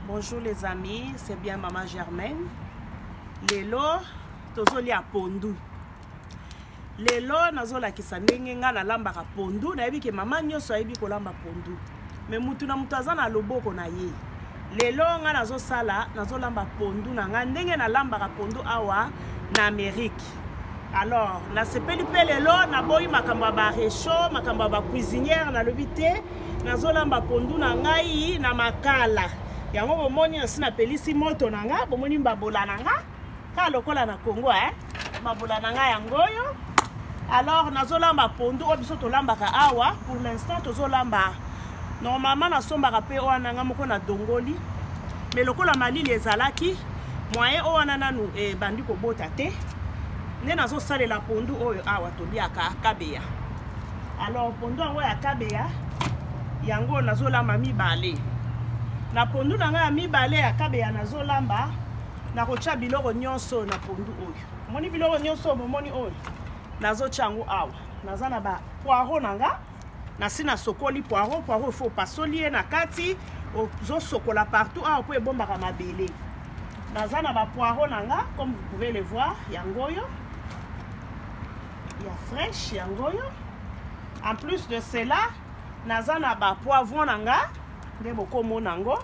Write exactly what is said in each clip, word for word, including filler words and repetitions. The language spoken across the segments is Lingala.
Bonjour les amis, c'est bien Maman Germaine. Lelo, tozoli a pondu. Lelo, nazola kisandenge nga na lamba ka pondu. Na yebi ke mama nyoso yebi ko lamba pondu. Me mutu na mutu aza na loboko na ye. Lelo nga nazo sala, nazo lamba pondu na nga ndenge na lamba ka pondu awa na Amérique. Alors, na sepeli pe lelo, na boyi makamba ba réchaud, makamba ba cuisinière na lobité, nazo lamba pondu na ngai na makala. Yango bomoni asina pelisi moto na nga, bomoni mbabola na nga. Ka lokola na Congo eh. Mbabola na nga yangoyo. Alors nazo lamba pondu o biso to lamba ka awa, pour l'instant tozo lamba. Normalement na somba pe o ananga moko na dongoli. Mais lokola malili ezalaki, moyen o anana nu e bandi ko bota te. Ne nazo sale la pondu oyo awa to biaka kabeya. Alors pondu oyo ya kabeya, yango nazo lamba mibale. Na pondu na nga mibale ya kabeya nazo lamba na kocha biloko nyonso na pondu oyo. Moni biloko nyonso bomoni oyo. Nazo changu awa. Naza na ba poireau nanga. Na sina sokoli poireau, poireau faut pasolier na kati, ozo sokola partout awa po ebomba ka mabele. Naza na ba poireau nanga comme vous pouvez le voir, yangoyo. Ya fraîche yangoyo. En plus de cela, naza na ba poivron nanga. Nde boko nango.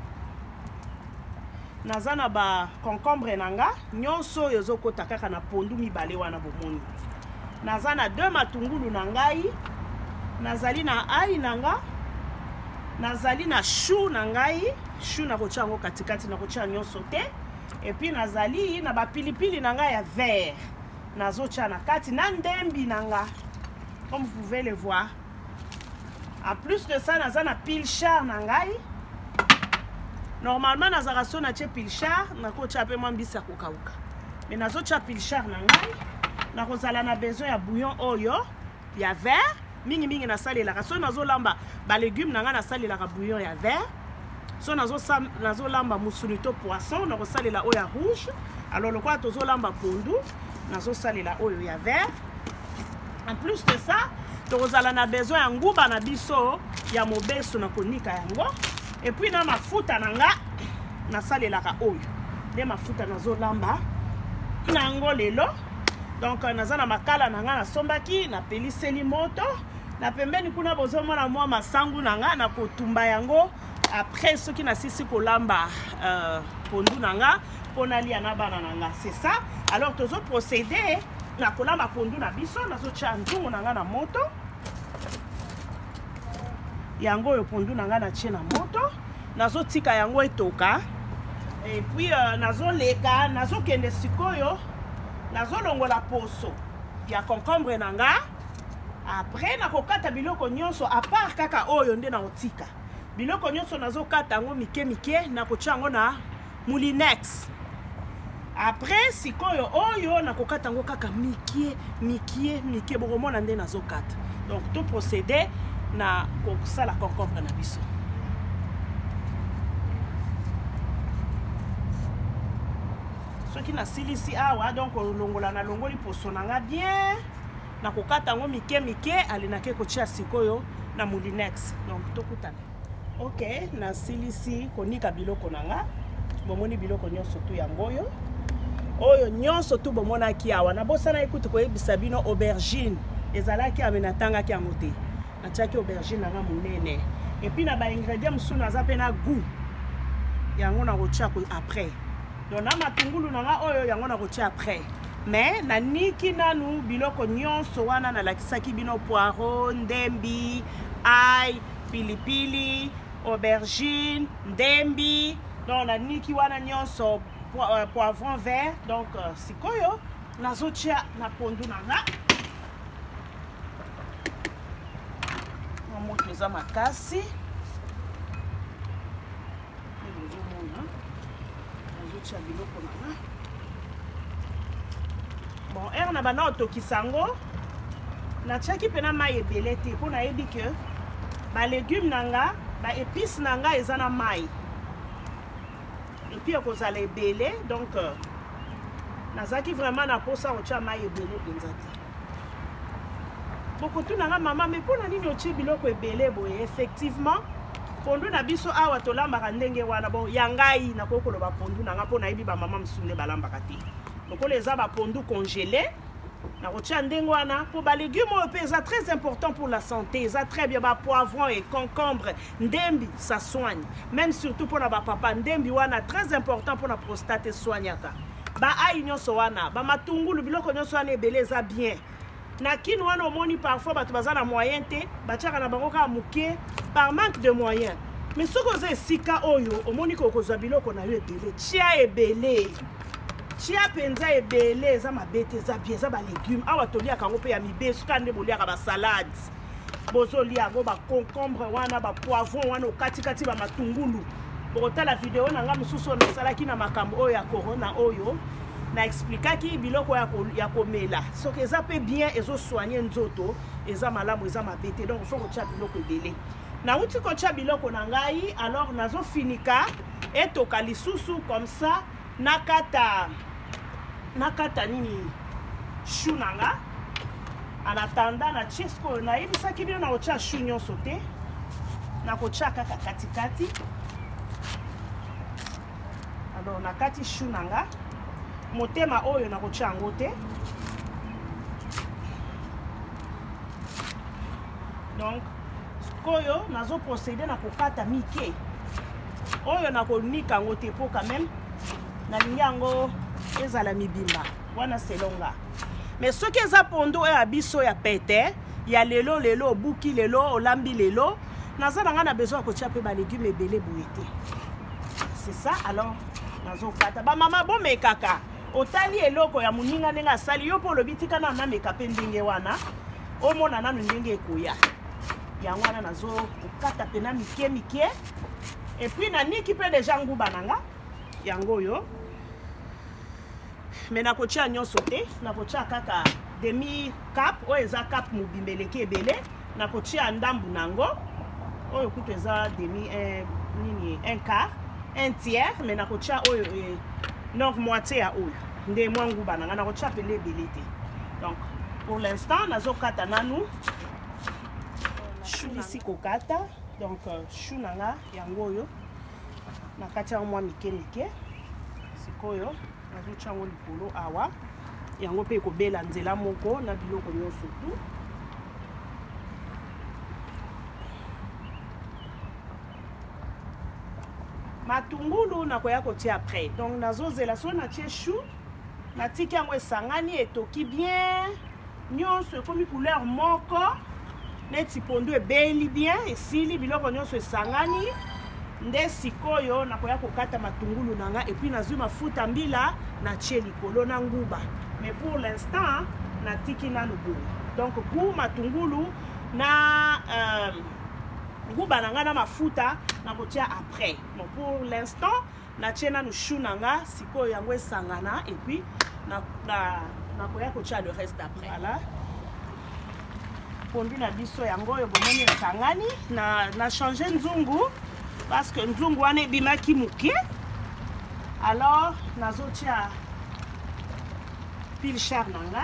Naza na ba concombre nanga nyonso yozo kota kaka na pondu mibale wana bomoni. Naza na deux matungulu nangai. Nazali na ai nanga. Nazali na chou nangai. Chou na kocha ngo katikati na kocha nyonso te. Et puis nazali na ba pilipili nanga ya vert. Nazo cha na kati na ndembi nanga. Comme vous pouvez le voir. En plus de ça, naza na pilchar nangai. Normalement, nazara so na che pilchar, na ko cha pe mwambisa kokauka. Mais nazo cha pilchar nangai. Na kozala na besoin ya bouillon oyo, ya vert, mingi mingi na sali la so nazo lamba ba légumes nanga na sali la bouillon ya vert. So nazo sam nazo lamba musulito poisson, na ko sali la oyo ya rouge. Alors le quoi tozo lamba pondu, nazo sali la oyo ya vert. En plus de ça, tozala na besoin ya nguba na biso ya mobeso na konika yango. Et puis na mafuta nanga na salelaka oyo. De mafuta nazo lamba nango lelo. Donc naza na makala nanga na sombaki na peliseli moto. Na pembeni kuna bozomo na mwa masangu nanga na kotumba yango. Après ce qui na sisi kolamba euh, pondu nanga pona lia na bana nanga. C'est ça. Alors tozo procéder na kolamba pondu na biso nazo tia nzungu nanga na moto. Yango yo pondu nanga na tie na moto. Nazo tika yango etoka. Et puis euh, nazo leka, nazo kende sikoyo. Nazo longola poso. Ya concombre nanga. Après nako kata biloko nyonso à part kaka oyo nde na otika. Biloko nyonso nazo kata ngo mike mike nako tia ngo na moulinex. Après sikoyo oyo nako kata ngo kaka mikie mikie mikie bokomona nde nazo kata. Donc tout procédé na kokosala concombre na biso. Soki na silisi awa donc longola na longoli poso nanga bien na kokata ngo mike mike alinake kotia sikoyo na moulinex. Donc tokutana. OK, na silisi konika biloko nanga. Bomoni biloko nyonso tu yangoyo. Oyo nyonso tu bomona ki awa na bosana ekuti ko yebisa bino aubergine ezalaki amenatanga ki amote. Atiaki aubergine nanga munene. Et puis na ba ingrédients musu naza pe na goût. Yango na kotia ko après. Donc na matungulu nanga oyo yango na kotia après. Mais na niki nanu biloko nyonso wana na lakisaki bino poireau, ndembi, ail, pilipili, aubergine, ndembi. Donc na niki wana nyonso poivron vert. Donc uh, sikoyo nazo tia na pondu nanga. Moto makasi. Bon, er na bana otokisango. Na tiaki pena mai ebele te po na yebi ke ba légumes nanga, ba épices nanga eza na mai. Et puis okozala ebele, donc euh, nazaki vraiment na posa otia mai ebele penzati. Beaucoup tout nanga maman mais pour nani otie biloko ebele boye effectivement pondu na biso awa tolambaka ndenge wana bon yangai na kokolo ba pondu na ngapo na ibi ba mama msunde balambaka ti lokolo eza ba pondu congelé na kotia ndenge wana pour ba légumes oyo pe eza très important pour la santé eza très bien ba poivron et concombre ndembi ça soigne même surtout pour na ba papa ndembi wana très important pour la prostate soignaka ba ai nyonso wana ba matungulu biloko nyonso wana ebele eza bien na kini wana omoni parfois bato baza na moyen te batiaka na bango kaka moke par manque de moyens mais soki oza esika oyo omoni kokozwa biloko na yo ebele tia ebele tia mpenza ebele eza mabe te eza bien eza balégume awa toliaka yango mpe ya mibesu kaka nde boliaka basalade bozolia yango baconcombre wana bapoivron wana okatikati bamatungulu bokotala video na nga mosusu oyo nasalaki na makambo oyo ya corona oyo na explikaki biloko ya komela soki eza mpe bien ezosoigne nzoto eza malamu eza mabe te donc faut kotia biloko ebele nauti kotia biloko na ngai alors nazofinika etoka lisusu comme ça nakata nakata nini chou na nga en attendant na tie sikoyo nayebisaki bino na kotia chou nyonso te nakotia kaka katikati alors nakati chou na nga motema oyo na kotia yango te donc sikoyo nazo procéder na kokata mike oyo na konika yango te po quand même nalingi yango ezala mibimba wana selonga mais soki eza pondo oyo ya biso ya pete ya lelo lelo obuki lelo olambi lelo naza na nga na besoin ya kotia mpe balégume ebele boye te c'est ça alors nazokata bamama bomekaka otali eloko ya moninga ndenge asali yo mpo olobi tika na nameka mpe ndenge wana omona nano ndenge ekoya yango wana nazokata pena mike mike epuis naniki mpe deja nguba na nga yango oyo me nakotia nyonso te nakotia kaka demi cap oyo eza cap mobimba eleki ebele nakotia ndambu nango oyo kutu eza demi un, nini un quart un tiers me nakotia oyo eh, donc moitié ya oyo nde mwa nguba na nga nakotia pele ebele te donc pour l'instant nazokata nanu chou ici kokata donc chou na nga yango oyo nakati yango mwa mike mike sikoyo nazotia yango likolo awa yango mpe ekobela nzela moko na biloko nyonso tu matungulu nakoya kotia après donc nazozela so natie chou natiki yango esangani etoki bien nyonso ekomi couleur moko neti pondu ebeli bien esili biloko nyonso esangani nde sikoyo nakoya kokata matungulu na nga epuis nazwi mafuta mbila natie likolo na nguba mais pour l'instant natiki nanu boye donc ku matungulu na euh, nguba na nga na mafuta nakotia après bon pour l'instant natie nanu chou na nga sikoyo yango esangana epuis na, na, nakoya kotia le reste après voilà pondu na biso yango oyo bomoni esangani na, na changer nzungu parce que nzungu wana ebimaki moke alors nazotia pile char na nga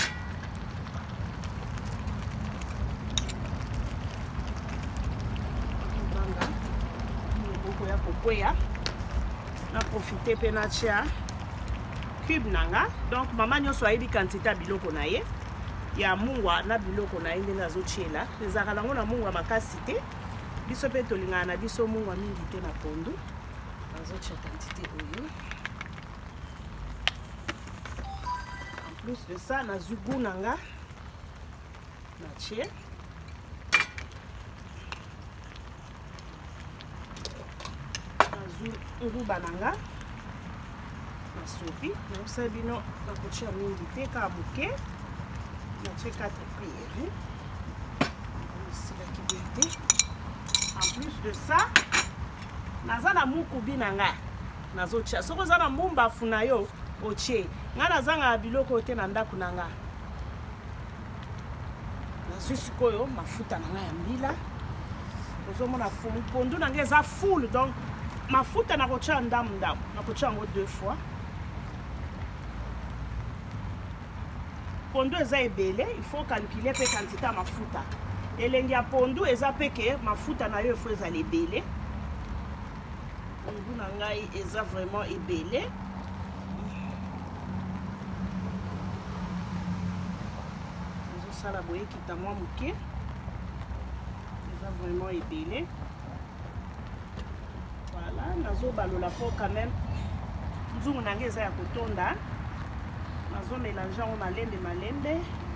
boko ya kokweya na profite mpe natia cube na nga donc mama nyonso ayebi quantité ya biloko na ye ya mungwa na biloko na ye ndenge azotiela ezalaka nango na mungwa makasi te biso mpe tolingana na biso mungwa mingi te na pondu nazotia quantité oyo en plus de ça nazwi goût na nga natie nazwi nguba na nga nasupi nakosa bino nakotia mingi te kaka moke natie quatre cuillères esilaki boye te en plus de ça naza na mukubi na nga nazotia soki oza na mbumbafu na yo otie nga nazanga biloko te na ndako na nga nazwi sikoyo mafuta na nga ya mbila ozomona pondu na nga eza full donc mafuta nakotia ndamu ndamu nakotia yango deux fois pondu eza ebele il faut calculer mpe quantité ya mafuta elengi ya pondu eza peke mafuta na yo faut ezala ebele. Pondu na ngai eza vraiment ebele. Ezosala boye kita mwa moke. Eza vraiment ebele. Voilà, nazobalola po quand même nzungu na ngai eza ya kotonda. Nazo mélanger en malembe malembe.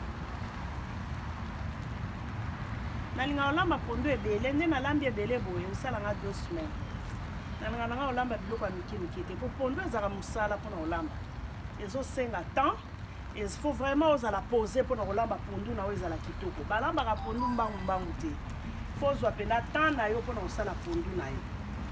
Nalinga olamba pondu ebele nde nalambi ebele boye osala nga deux semaines. Nalinga nanga olamba biloko ya mike mike te po pondu ezala musala mpona olamba. Ezosenga temps. Il faut vraiment ozala poser mpona kolamba pondu na oyo ezala kitoko. Balambaka pondu mbangu mbangu te. Faut ozwa pena temps na yo mpona kosala pondu na yo.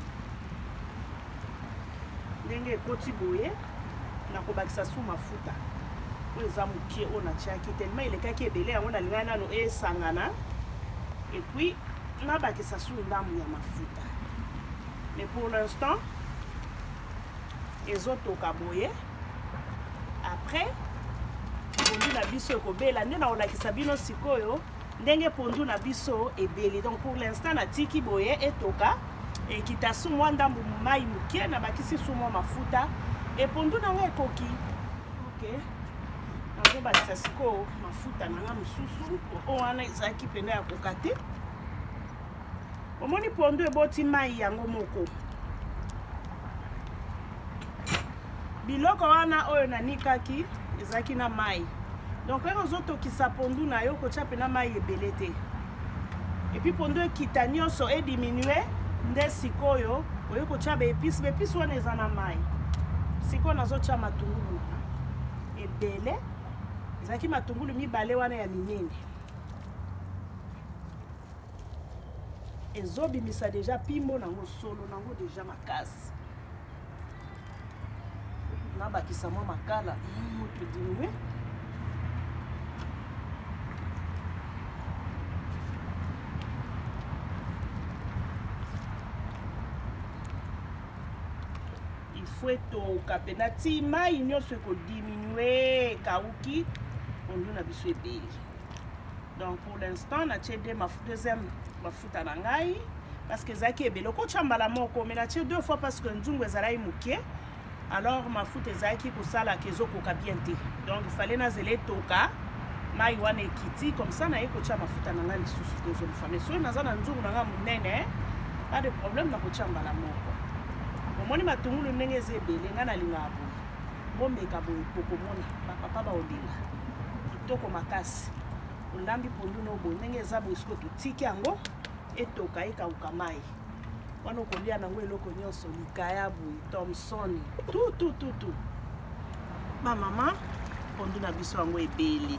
Ndenge ekoti boye nakobakisa su mafuta. Oyo eza mokie oyo natiaki tellement elekaki ebele yango nalingai nano esangana. Et puis, on a bâti ça sous l'âme de ma fouta. Mais pour l'instant, les autres au caboye. Après, pondu na biso ko bela nde na olaki sabino sikoyo ndenge pondu na biso ebeli. Donc pour l'instant na tiki boye etoka et kitasu mwa ndambu mai mukie na bakisi sous mwa mafuta et pondu na nga ekoki. OK. Nazo bakisa sikoyo mafuta na nga mususu o wana ezaki pena ya kokate. Omoni pondu eboti mai yango moko. Biloko wana oyo nanikaki ezaki na mai. Donc quand ozoto kisa pondu na yo kocha pena mai ebele te. Et puis pondu ekita nyonso e diminuer nde sikoyo oyo kocha be épice be épice wana eza na mai. Sikoyo nazocha matungulu ebele. Ezaki matungulu mibale wana ya minene. Ezobimisa déjà pimbo nango solo nango déjà makasi. Na bakisa mwa makala moto diminuer. Il faut etoka pena ti mai nyonso ko diminuer kauki pondu na biso ebeli. Donc pour l'instant na tchede ma deuxième mafuta na ngai parce que zaki ebele ko chambala moko mais na tche deux fois parce que nzungu ezalai mukie. Alors mafuta ezaki kosala kezo koka bien te. Donc il fallait na zele toka mai wana ekiti comme ça na eko cha mafuta na ngai lisusu deux autres fois. Mais so na za na nzungu na nga munene pas de problème na ko chambala moko. Omoni matungulu ndenge ezebele nga na linga abo. Bombeka boye poko mona ba papa ba odila. Kitoko makasi. Olambi pondu no bo ndenge eza bosiko tutiki yango etoka ekauka mai. Wana kolia nango eloko nyonso likaya boye Thomson tout tout tout tout. Ma mama pondu na biso yango ebeli.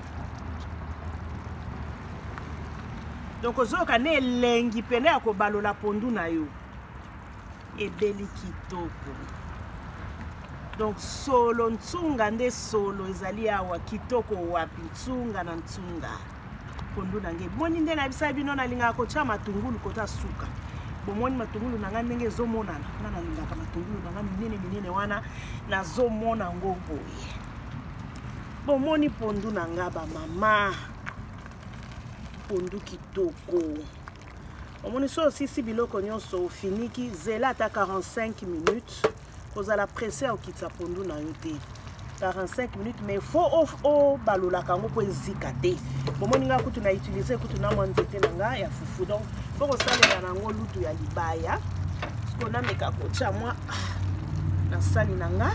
Donc ozoka ne elengi pene ya kobalola pondu na yo. Ebeli kitoko. Donc solo ntsunga nde solo ezali awa kitoko wapi ntsunga na ntsunga. Pondu nange boni nde na bisa bino na linga ko cha matungulu kota suka. Bomoni matungulu nanga ndenge ezomonana. Nga na linga ka matungulu nanga minene minene wana nazomona ngo boye. Bomoni pondu nanga ba mama. Pondu kitoko. Omoni so aussi biloko nyonso finiki zela ata quarante-cinq minutes. Kozala pressé au kitsa pondu na yote. quarante-cinq minutes mais faut off o balola kango po ezika te. Bomoni nga kutu na utiliser kutu na mwanzete nanga ya fufu donc faut ko salela nango lutu ya libaya. Sko na meka ko cha mwa na sali nanga.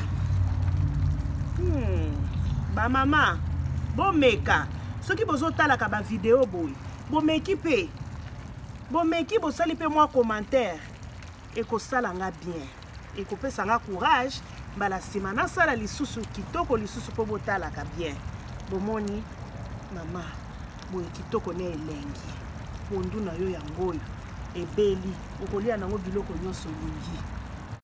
Hmm. Ba mama bo meka soki bozo tala ka ba vidéo boy. Bo meki pe. Bo meki bo sali pe moi commentaire et ko sala nga bien. Et kopesa nga courage bala sima na sala lisusu kitoko lisusu po botala ka bien. Bomoni mama boye kitoko ne elengi pondu na yo yango ebeli okolia nango biloko nyonso lingi.